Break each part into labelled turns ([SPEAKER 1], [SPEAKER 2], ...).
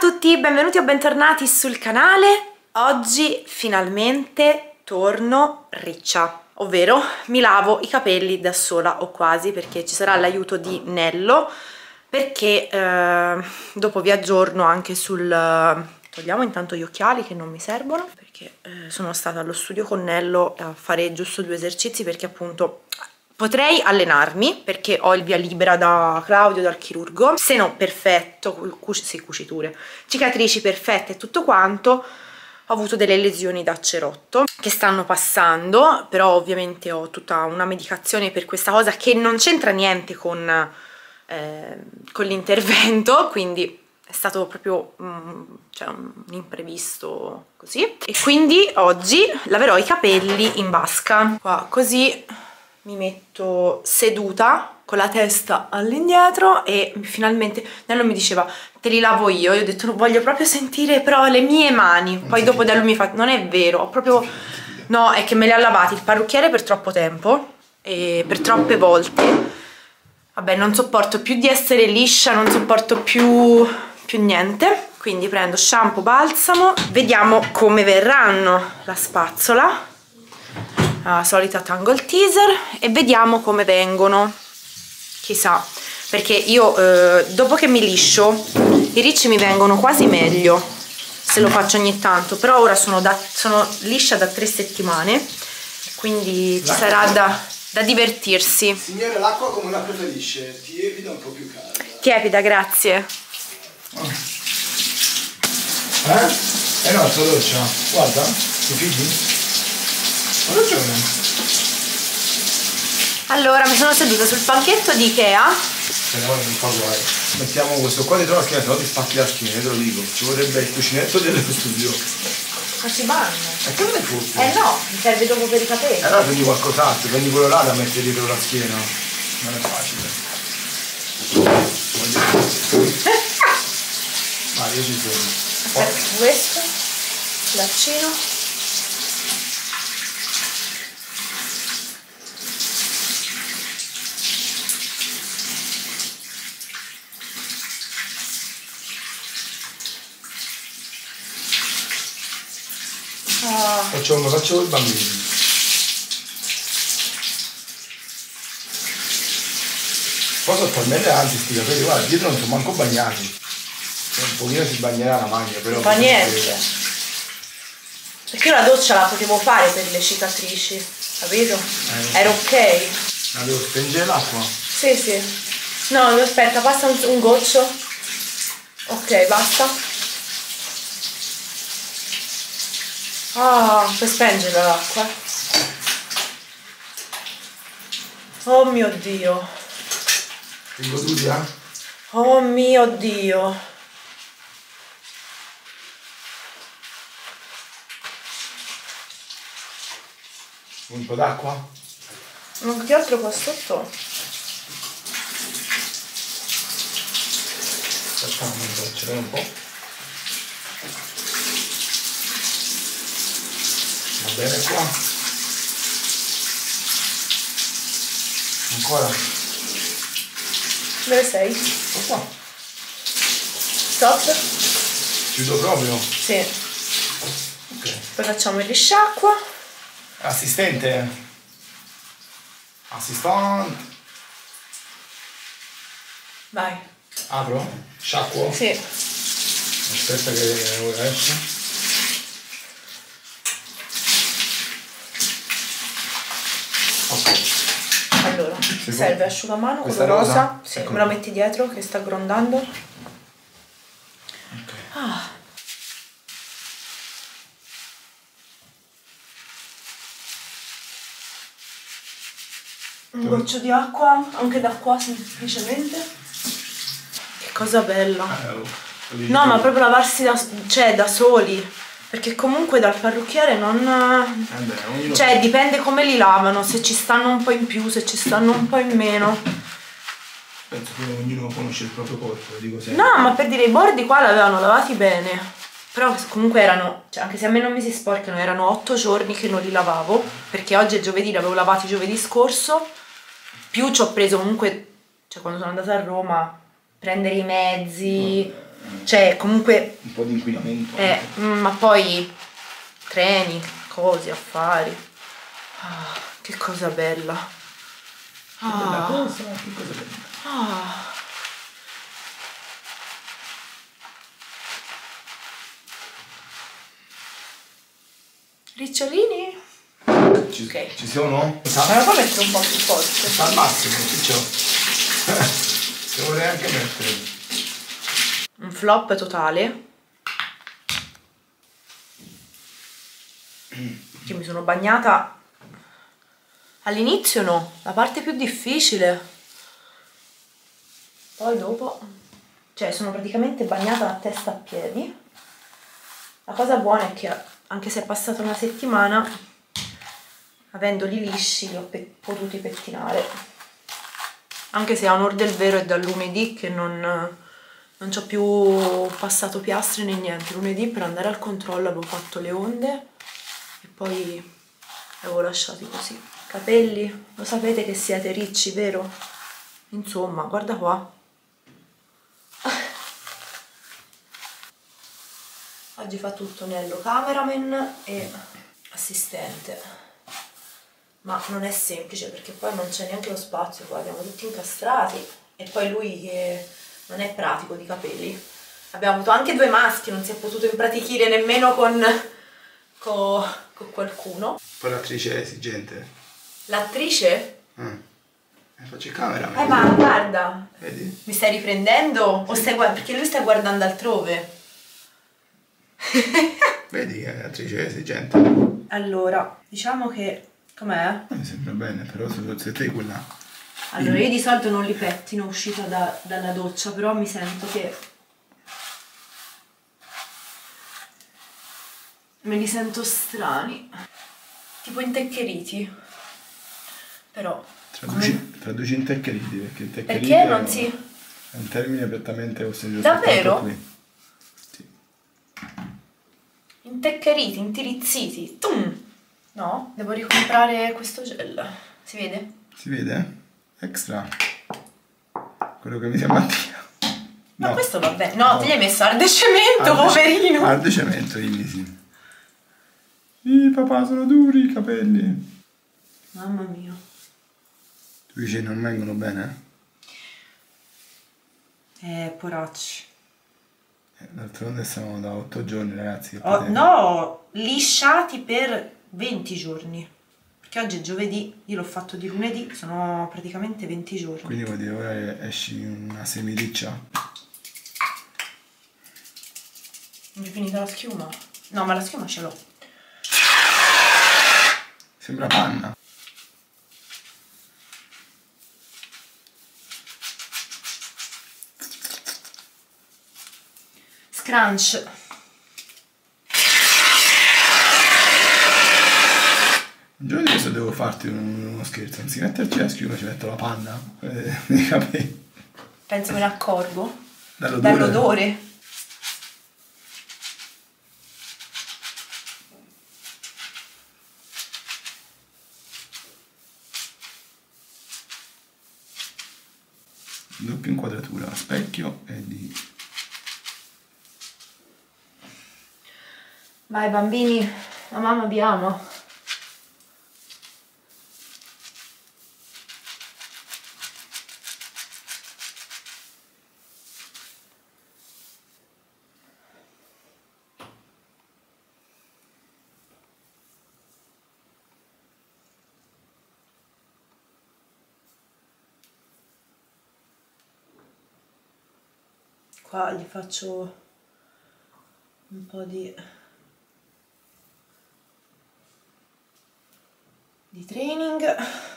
[SPEAKER 1] tutti, benvenuti o bentornati sul canale. Oggi finalmente torno riccia, ovvero mi lavo i capelli da sola o quasi, perché ci sarà l'aiuto di Nello, perché dopo vi aggiorno anche sul... Togliamo intanto gli occhiali che non mi servono, perché sono stata allo studio con Nello a fare giusto 2 esercizi, perché appunto potrei allenarmi, perché ho il via libera da Claudio, dal chirurgo, seno perfetto, sì, cuciture, cicatrici perfette e tutto quanto. Ho avuto delle lesioni da cerotto che stanno passando, però ovviamente ho tutta una medicazione per questa cosa che non c'entra niente con l'intervento, quindi è stato proprio cioè un imprevisto così. E quindi oggi laverò i capelli in vasca, qua così mi metto seduta con la testa all'indietro e finalmente Nello mi diceva te li lavo io ho detto voglio proprio sentire però le mie mani, poi dopo da lui mi fa non è vero, ho proprio no, è che me li ha lavati il parrucchiere per troppo tempo e per troppe volte. Vabbè, non sopporto più di essere liscia, non sopporto più niente, quindi prendo shampoo, balsamo, vediamo come verranno la spazzola, la solita Tangle Teezer, e vediamo come vengono, chissà, perché io dopo che mi liscio i ricci mi vengono quasi meglio se lo faccio ogni tanto, però ora sono liscia da 3 settimane, quindi ci sarà da divertirsi.
[SPEAKER 2] Signore, l'acqua come la preferisce? Tiepida o un po' più calda?
[SPEAKER 1] Tiepida, grazie.
[SPEAKER 2] Eh no, sto doccia. Guarda, ti fidi? Ho ragione.
[SPEAKER 1] Allora, mi sono seduta sul panchetto di Ikea.
[SPEAKER 2] Però non fa guai. Mettiamo questo qua dietro la schiena, se no ti spacchi la schiena, te lo dico. Ci vorrebbe il cuscinetto dello studio.
[SPEAKER 1] Ma si vanno.
[SPEAKER 2] E che non è forte?
[SPEAKER 1] Eh no, mi serve dopo per i capelli.
[SPEAKER 2] Allora prendi qualcos'altro, prendi quello là da mettere dietro la schiena. Non è facile. Vai, io ci sono.
[SPEAKER 1] Aspetta, questo, braccino.
[SPEAKER 2] Faccio il bambino. Poi sono talmente alti sti capelli, guarda, dietro non sono manco bagnati. Un pochino si bagnerà la maglia, però...
[SPEAKER 1] Non fa niente. Perché io la doccia la potevo fare per le cicatrici, capito? Era ok.
[SPEAKER 2] Ma devo spengere l'acqua?
[SPEAKER 1] Sì, sì. No, aspetta, basta un goccio. Ok, basta. Ah, puoi spengere l'acqua. Oh mio Dio.
[SPEAKER 2] Ti goduti, eh?
[SPEAKER 1] Oh mio Dio.
[SPEAKER 2] Un po' d'acqua?
[SPEAKER 1] Non che altro qua sotto?
[SPEAKER 2] Facciamo un po'. Va bene qua. Ancora?
[SPEAKER 1] Dove sei?
[SPEAKER 2] Qua.
[SPEAKER 1] Stop?
[SPEAKER 2] Chiudo proprio?
[SPEAKER 1] Sì.
[SPEAKER 2] Ok.
[SPEAKER 1] Poi facciamo il risciacquo.
[SPEAKER 2] Assistente. Assistante.
[SPEAKER 1] Vai.
[SPEAKER 2] Apro? Sciacquo?
[SPEAKER 1] Sì.
[SPEAKER 2] Aspetta che ora esce.
[SPEAKER 1] Ok. Allora, serve asciugamano,
[SPEAKER 2] questa
[SPEAKER 1] quello
[SPEAKER 2] rosa?
[SPEAKER 1] rosa. Sì,
[SPEAKER 2] Ecco.
[SPEAKER 1] me lo metti dietro che sta grondando.
[SPEAKER 2] Ok.
[SPEAKER 1] Ah. Un goccio di acqua, anche da qua semplicemente. Che cosa bella. No, ma proprio lavarsi da soli. Perché comunque dal parrucchiere non... Cioè, dipende come li lavano, se ci stanno un po' in più, se ci stanno un po' in meno.
[SPEAKER 2] Penso che ognuno conosce il proprio corpo, lo dico sempre.
[SPEAKER 1] No, ma per dire, i bordi qua l'avevano lavati bene. Però comunque erano, cioè anche se a me non mi si sporcano, erano 8 giorni che non li lavavo. Perché oggi è giovedì, li avevo lavati giovedì scorso. Più ci ho preso comunque, cioè quando sono andata a Roma, prendere i mezzi, Cioè, comunque...
[SPEAKER 2] Un po' di inquinamento.
[SPEAKER 1] ma poi treni, cose, affari. Ah, che cosa bella.
[SPEAKER 2] Che bella cosa, che cosa bella.
[SPEAKER 1] Ah. Ricciolini?
[SPEAKER 2] Ci sono?
[SPEAKER 1] Me lo puoi mettere un po' più forte?
[SPEAKER 2] Sta al massimo, ciccio. Te vorrei anche mettere.
[SPEAKER 1] Un flop totale. Che mi sono bagnata all'inizio, no, la parte più difficile. Poi dopo, cioè sono praticamente bagnata da testa a piedi. La cosa buona è che anche se è passata una settimana, avendoli lisci li ho potuti pettinare. Anche se a onor del vero è dal lunedì che non ci ho più passato piastre né niente. Lunedì per andare al controllo avevo fatto le onde e poi avevo lasciati così. Capelli, lo sapete che siete ricci, vero? Insomma, guarda qua. Oggi fa tutto Nello, cameraman e assistente. Ma non è semplice perché poi non c'è neanche lo spazio, qua abbiamo tutti incastrati e poi lui che non è pratico di capelli. Abbiamo avuto anche 2 maschi, non si è potuto impratichire nemmeno con qualcuno.
[SPEAKER 2] Poi l'attrice è esigente.
[SPEAKER 1] L'attrice?
[SPEAKER 2] Faccio il camera.
[SPEAKER 1] Ma guarda,
[SPEAKER 2] vedi?
[SPEAKER 1] Mi stai riprendendo? O stai perché lui sta guardando altrove?
[SPEAKER 2] Vedi che l'attrice è esigente.
[SPEAKER 1] Allora, diciamo che... com'è?
[SPEAKER 2] Mi sembra bene, però se te quella...
[SPEAKER 1] Allora, io di solito non li pettino uscita dalla doccia, però mi sento che... me li sento strani. Tipo inteccheriti. Però...
[SPEAKER 2] Traduci inteccheriti, perché inteccheriti
[SPEAKER 1] perché non si...
[SPEAKER 2] è un termine prettamente usato.
[SPEAKER 1] Davvero?
[SPEAKER 2] Qui. Sì.
[SPEAKER 1] Inteccheriti, intirizziti. Tum! No, devo ricomprare questo gel. Si vede?
[SPEAKER 2] Si vede? Extra. Quello che mi sembra Mattia.
[SPEAKER 1] No, questo va bene. No, te gli hai messo arde cemento, poverino.
[SPEAKER 2] Arde cemento, gli misi. Papà, sono duri i capelli.
[SPEAKER 1] Mamma mia.
[SPEAKER 2] Tu dici non vengono bene?
[SPEAKER 1] Poracci.
[SPEAKER 2] D'altronde siamo da 8 giorni, ragazzi.
[SPEAKER 1] No, lisciati per 20 giorni. Perché oggi è giovedì, io l'ho fatto di lunedì, sono praticamente 20 giorni.
[SPEAKER 2] Quindi vuol dire ora esci una semiriccia?
[SPEAKER 1] Mi è finita la schiuma? No, ma la schiuma ce l'ho.
[SPEAKER 2] Sembra panna.
[SPEAKER 1] Crunch.
[SPEAKER 2] Un giorno di questo devo farti uno scherzo, anziché metterci la schiuma ci metto la panna nei capelli.
[SPEAKER 1] Penso me ne accorgo.
[SPEAKER 2] Dall'odore.
[SPEAKER 1] Dall'odore.
[SPEAKER 2] Doppia inquadratura, specchio e di...
[SPEAKER 1] Vai bambini, la mamma vi ama. Qua gli faccio un po' di training.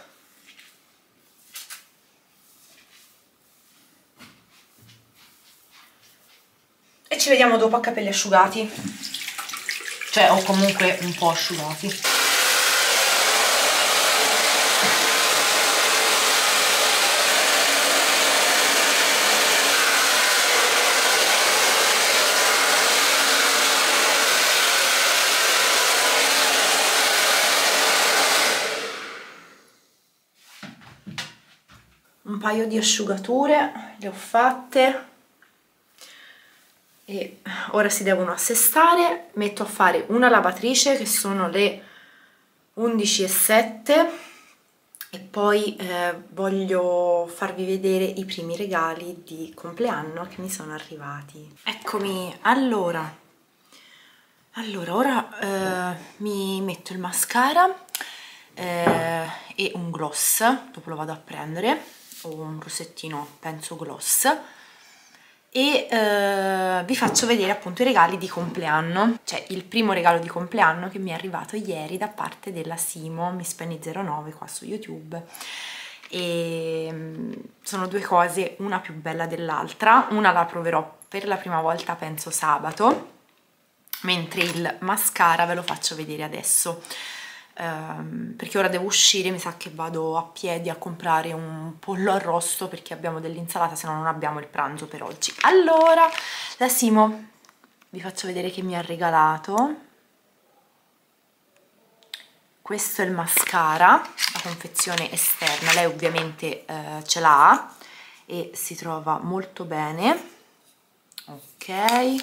[SPEAKER 1] E ci vediamo dopo a capelli asciugati, cioè o comunque un po' asciugati. Un paio di asciugature le ho fatte. e ora si devono assestare. Metto a fare una lavatrice, che sono le 11:07, e poi voglio farvi vedere i primi regali di compleanno che mi sono arrivati. Eccomi. Allora ora mi metto il mascara e un gloss, dopo lo vado a prendere, o un rossettino, penso gloss, e vi faccio vedere appunto i regali di compleanno. Cioè il primo regalo di compleanno che mi è arrivato ieri da parte della Simo Mispenny09 qua su YouTube, e sono due cose, una più bella dell'altra. Una la proverò per la prima volta penso sabato, mentre il mascara ve lo faccio vedere adesso, perché ora devo uscire, mi sa che vado a piedi a comprare un pollo arrosto perché abbiamo dell'insalata, se no non abbiamo il pranzo per oggi. Allora, la Simo, vi faccio vedere che mi ha regalato. Questo è il mascara, la confezione esterna, lei ovviamente ce l'ha e si trova molto bene. Ok,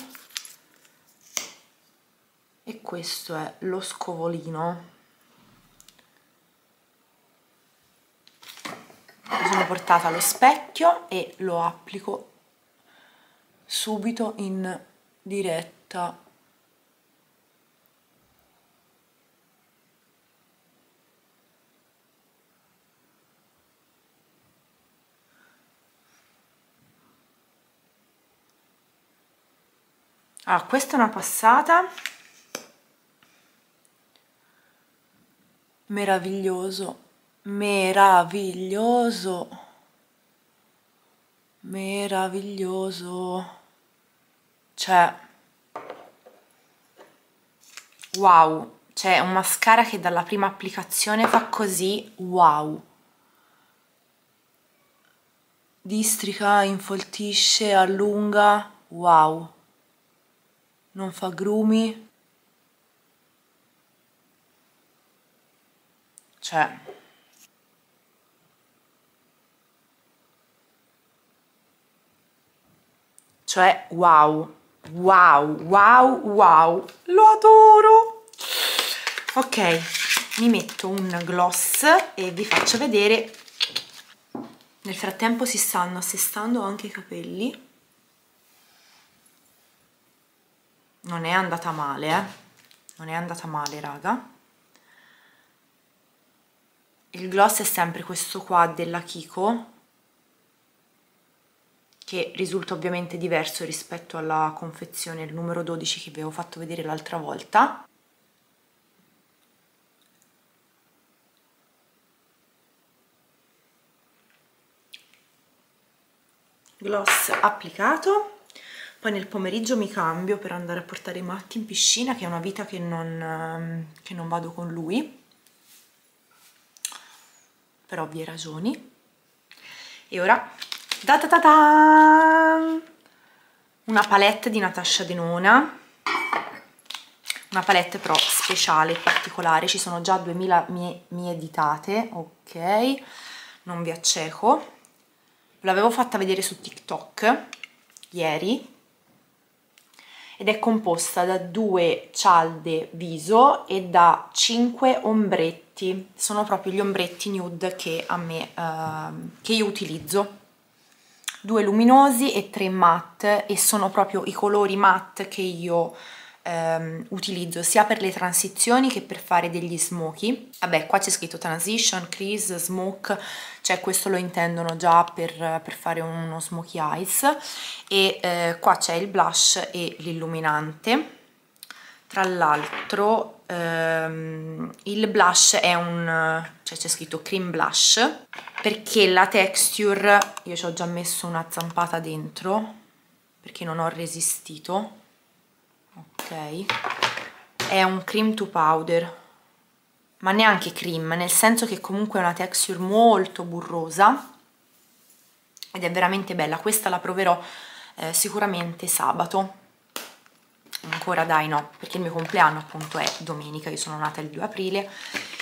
[SPEAKER 1] e questo è lo scovolino. Mi sono portata allo specchio e lo applico subito in diretta. Ah, questa è una passata. Meraviglioso, meraviglioso, meraviglioso. Cioè, wow, c'è un mascara che dalla prima applicazione fa così, wow. Districa, infoltisce, allunga, wow. Non fa grumi. Cioè wow, wow, wow, wow, lo adoro. Ok, mi metto un gloss e vi faccio vedere. Nel frattempo si stanno assestando anche i capelli. Non è andata male, non è andata male, raga. Il gloss è sempre questo qua della Kiko, che risulta ovviamente diverso rispetto alla confezione, il numero 12 che vi avevo fatto vedere l'altra volta. Gloss applicato. Poi nel pomeriggio mi cambio per andare a portare i Matti in piscina, che è una vita che non vado con lui, per ovvie ragioni. E ora da da da da! Una palette di Natasha Denona, una palette però speciale, particolare, ci sono già 2000 mie ditate, ok, non vi acceco. L'avevo fatta vedere su TikTok ieri ed è composta da 2 cialde viso e da 5 ombretti. Sono proprio gli ombretti nude che a me che io utilizzo, 2 luminosi e 3 matte, e sono proprio i colori matte che io utilizzo sia per le transizioni che per fare degli smoky. Vabbè, qua c'è scritto transition, crease, smoke, cioè questo lo intendono già per fare uno smoky eyes. E qua c'è il blush e l'illuminante. Tra l'altro il blush è cioè c'è scritto cream blush, perché la texture, io ci ho già messo una zampata dentro perché non ho resistito. Ok, è un cream to powder, ma neanche cream, nel senso che comunque è una texture molto burrosa ed è veramente bella. Questa la proverò sicuramente sabato. Ancora dai, no, perché il mio compleanno appunto è domenica, io sono nata il 2 aprile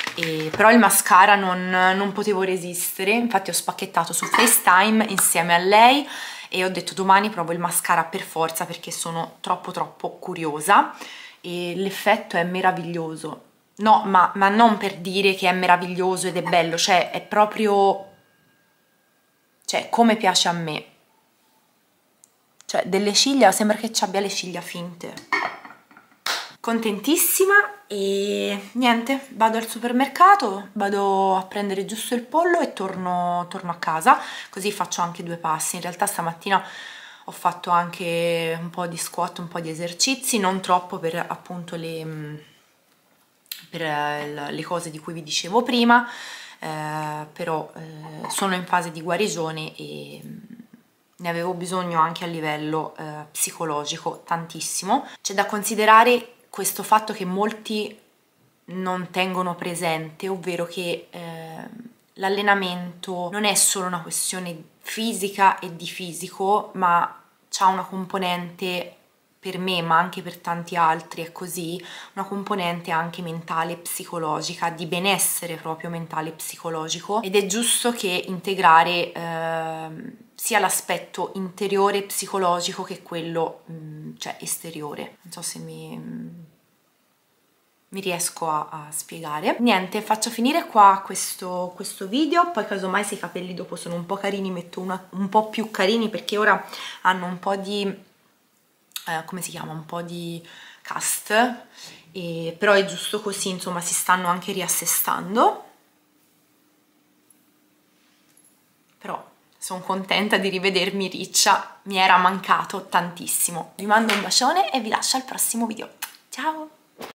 [SPEAKER 1] Però il mascara non potevo resistere, infatti ho spacchettato su FaceTime insieme a lei e ho detto domani provo il mascara per forza perché sono troppo curiosa, e l'effetto è meraviglioso. No, ma non per dire che è meraviglioso ed è bello, cioè è proprio, cioè, come piace a me. Cioè, delle ciglia, sembra che ci abbia le ciglia finte. Contentissima e niente, vado al supermercato, vado a prendere giusto il pollo e torno a casa, così faccio anche 2 passi. In realtà stamattina ho fatto anche un po' di squat, un po' di esercizi, non troppo per appunto le cose di cui vi dicevo prima, però sono in fase di guarigione e ne avevo bisogno anche a livello psicologico tantissimo. C'è da considerare questo fatto che molti non tengono presente, ovvero che l'allenamento non è solo una questione fisica e di fisico, ma c'ha una componente, per me ma anche per tanti altri è così, una componente anche mentale e psicologica, di benessere proprio mentale e psicologico, ed è giusto che integrare sia l'aspetto interiore psicologico che quello cioè esteriore. Non so se mi riesco a spiegare. Niente, faccio finire qua questo video, poi casomai se i capelli dopo sono un po' carini metto un po' più carini, perché ora hanno un po' di come si chiama, un po' di cast, però è giusto così, insomma si stanno anche riassestando, però sono contenta di rivedermi riccia, mi era mancato tantissimo. Vi mando un bacione e vi lascio al prossimo video, ciao!